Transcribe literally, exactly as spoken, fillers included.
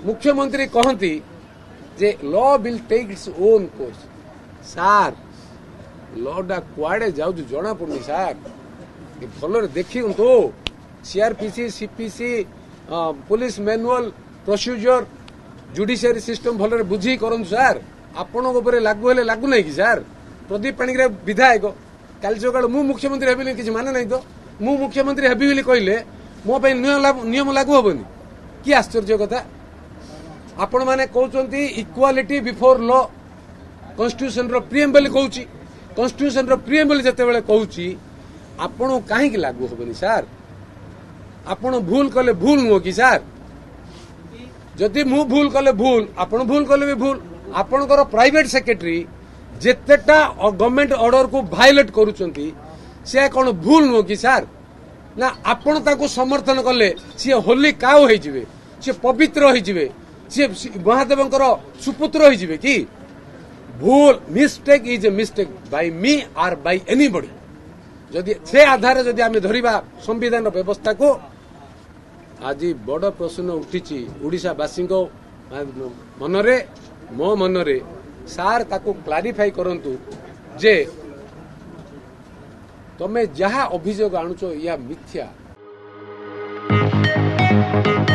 मुख्यमंत्री कहती जे law will take its own course sir लॉटा कुआडे जाऊ जना पड़नी सार भल देखी तो CrPC CPC police manual procedure judiciary system भल बुझी करूँ सार आपण लागू हेले लागू नहीं कि सार प्रदीप पाणिग्राही विधायक काल सकाल मु मुख्यमंत्री हेबी किसी माने नहीं तो मु मुख्यमंत्री हेबी बोली कहले मो नियम लागू हेबनी कि आश्चर्य कथा आपण माने कहउचंती इक्वालिटी बिफोर लॉ कॉन्स्टिट्यूशन रो प्रिएम्बल कहउची कॉन्स्टिट्यूशन रो प्रिएम्बल जते बेले कहउची आपण काहे कि लागू हेबनी सार आपण भूल कले भूल नुह कि सार जदि मु भूल कले भूल आपण भूल कले भी भूल आपणकर प्राइवेट सेक्रेटरी जेतेटा गवर्नमेंट ऑर्डर को वायलेट करूचंती से कौन भूल नुह कि सार ना आपण ताको समर्थन कले सी होली काउ होई जिवे सी पवित्र होई जिवे सी महादेवंकर सुपुत्र होई जिवे कि भूल mistake is a mistake by me or by anybody जदि से आधार जदि आमे धरिबा संविधान व्यवस्था को आज बड़ प्रश्न उठी ओडिशा वासी मनरे मो मनरे सार ताको क्लारिफाई करंतु जे तमे जहा अभियोग आणुचो या मिथ्या।